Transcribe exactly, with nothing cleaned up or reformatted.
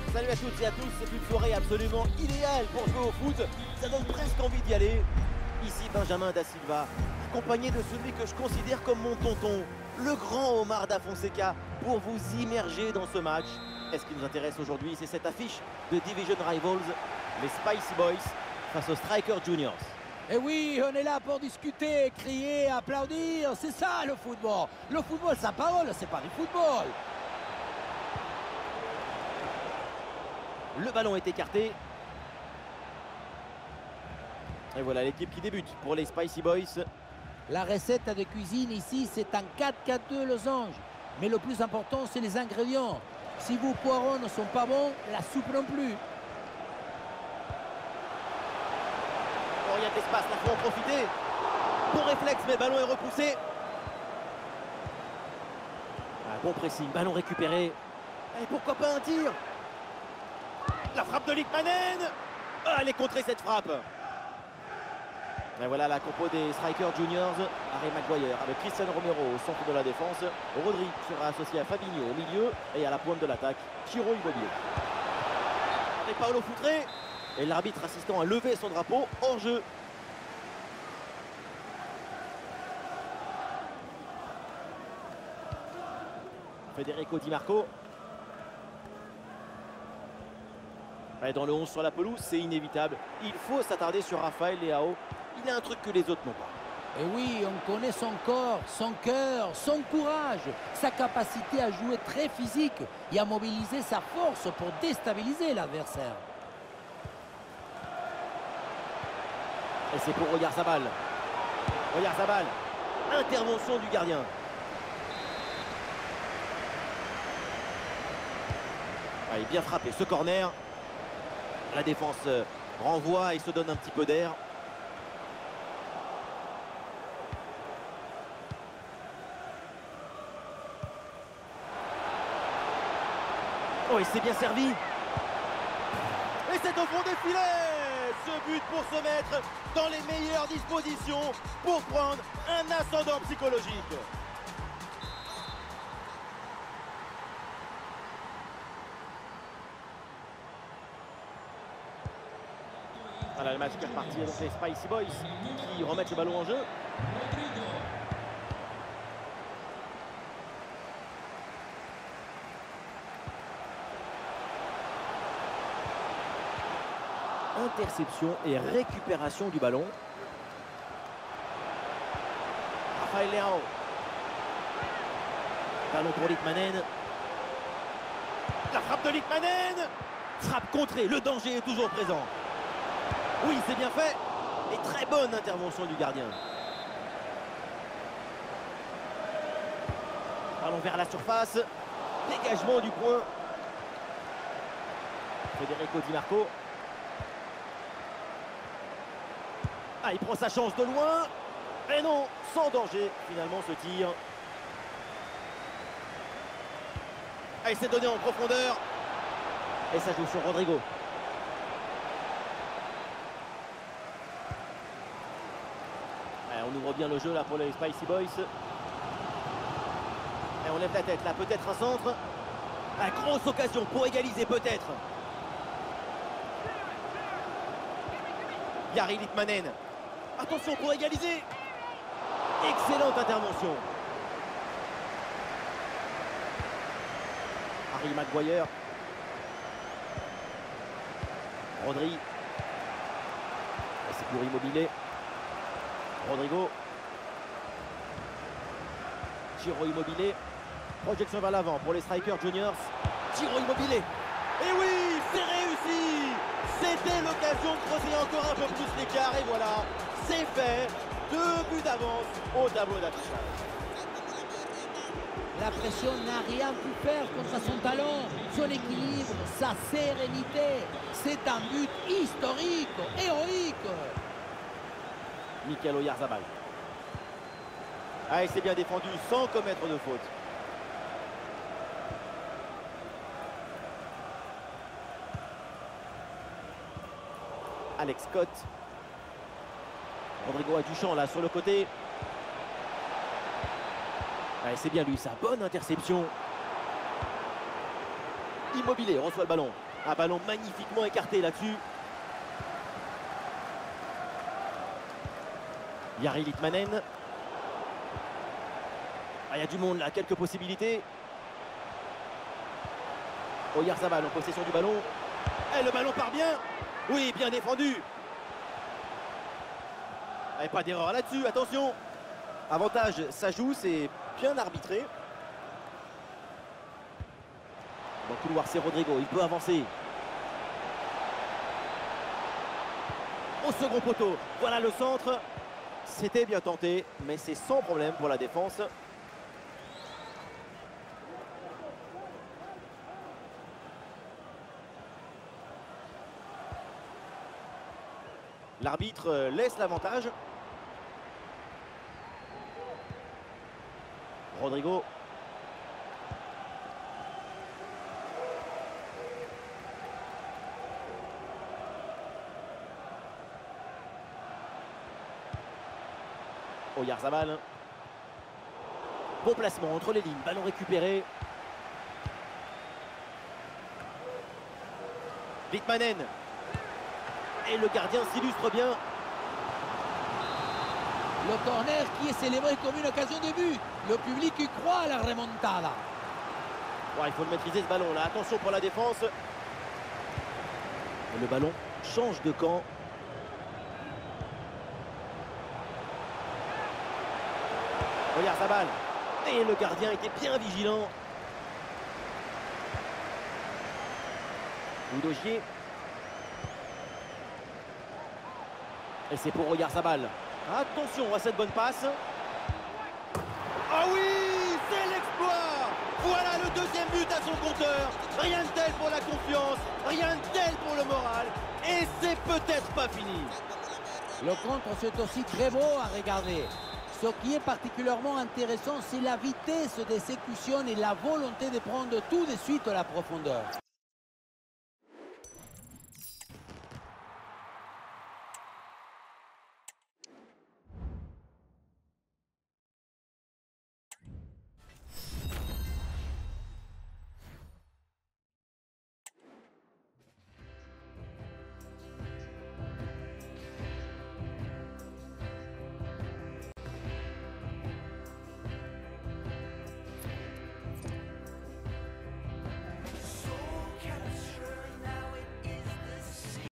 Salut à toutes et à tous, c'est une soirée absolument idéale pour jouer au foot. Ça donne presque envie d'y aller. Ici Benjamin Da Silva, accompagné de celui que je considère comme mon tonton, le grand Omar Da Fonseca, pour vous immerger dans ce match. Et ce qui nous intéresse aujourd'hui, c'est cette affiche de Division Rivals, les Spicy Boys face aux Striker Juniors. Et oui, on est là pour discuter, crier, applaudir, c'est ça le football. Le football, ça parole, c'est pas du football. Le ballon est écarté. Et voilà l'équipe qui débute pour les Spicy Boys. La recette de cuisine ici, c'est un quatre quatre deux losange. Mais le plus important, c'est les ingrédients. Si vos poireaux ne sont pas bons, la soupe non plus. Oh, il y a de l'espace, là, il faut en profiter. Bon réflexe, mais le ballon est repoussé. Ah, bon pressing, ballon récupéré. Et pourquoi pas un tir? La frappe de Littmanen. Ah, elle est contrée cette frappe. Et voilà la compo des Striker Juniors. Harry Maguire avec Christian Romero au centre de la défense. Rodri sera associé à Fabinho au milieu et à la pointe de l'attaque, Ciro Immobile. Et Paolo Foutré. Et l'arbitre assistant a levé son drapeau hors jeu. Federico Di Marco. Et dans le onze sur la pelouse, c'est inévitable. Il faut s'attarder sur Rafael Leao. Il a un truc que les autres n'ont pas. Et oui, on connaît son corps, son cœur, son courage, sa capacité à jouer très physique et à mobiliser sa force pour déstabiliser l'adversaire. Et c'est pour Oyarzabal. Oyarzabal, intervention du gardien. Ah, il est bien frappé ce corner. La défense renvoie et se donne un petit peu d'air. Oh, il s'est bien servi. Et c'est au fond des filets. Ce but pour se mettre dans les meilleures dispositions pour prendre un ascendant psychologique. Voilà le match qui est reparti, donc les Spicy Boys qui remettent le ballon en jeu. Interception et récupération du ballon. Rafael Leao. Ballon pour Littmanen. La frappe de Littmanen. Frappe contrée, le danger est toujours présent. Oui, c'est bien fait. Et très bonne intervention du gardien. Ballon vers la surface. Dégagement du point. Federico Di Marco. Ah, il prend sa chance de loin. Et non, sans danger, finalement, ce tir. Ah, il s'est donné en profondeur. Et ça joue sur Rodrigo. Ah, on ouvre bien le jeu là pour les Spicy Boys. Et on lève la tête là, peut-être un centre. Ah, grosse occasion pour égaliser peut-être. Jari Littmanen. Attention pour égaliser. Excellente intervention. Harry Maguire. Rodri. C'est pour Immobile. Rodrigo. Ciro Immobile. Projection vers l'avant pour les Striker Juniors. Ciro Immobile. Et oui, c'est réussi. C'était l'occasion de creuser encore un peu plus l'écart. Et voilà, c'est fait. Deux buts d'avance au tableau d'affichage. La pression n'a rien pu faire contre son talent, son équilibre, sa sérénité. C'est un but historique, héroïque. Mikel Oyarzabal. Ah, il s'est bien défendu sans commettre de faute. Alex Scott. Rodrigo a du champ là sur le côté. Ah, c'est bien lui, sa bonne interception. Immobile reçoit le ballon. Un ballon magnifiquement écarté là-dessus. Jari Litmanen. Ah, il y a du monde là, quelques possibilités. Oyarzabal en possession du ballon. Et le ballon part bien. Oui, bien défendu. Et pas d'erreur là-dessus, attention. Avantage, ça joue, c'est bien arbitré. Dans le couloir, c'est Rodrigo, il peut avancer. Au second poteau, voilà le centre. C'était bien tenté, mais c'est sans problème pour la défense. L'arbitre laisse l'avantage. Rodrigo. Oyarzabal. Bon placement entre les lignes, ballon récupéré. Litmanen. Et le gardien s'illustre bien. Le corner qui est célébré comme une occasion de but. Le public y croit à la remontada. Ouais, il faut le maîtriser ce ballon là. Attention pour la défense. Le ballon change de camp. Oyarzabal. Et le gardien était bien vigilant. Udogie. Et c'est pour Oyarzabal. Attention à cette bonne passe. Ah oui, c'est l'exploit. Voilà le deuxième but à son compteur. Rien de tel pour la confiance, rien de tel pour le moral. Et c'est peut-être pas fini. Le contre, c'est aussi très beau à regarder. Ce qui est particulièrement intéressant, c'est la vitesse d'exécution et la volonté de prendre tout de suite la profondeur.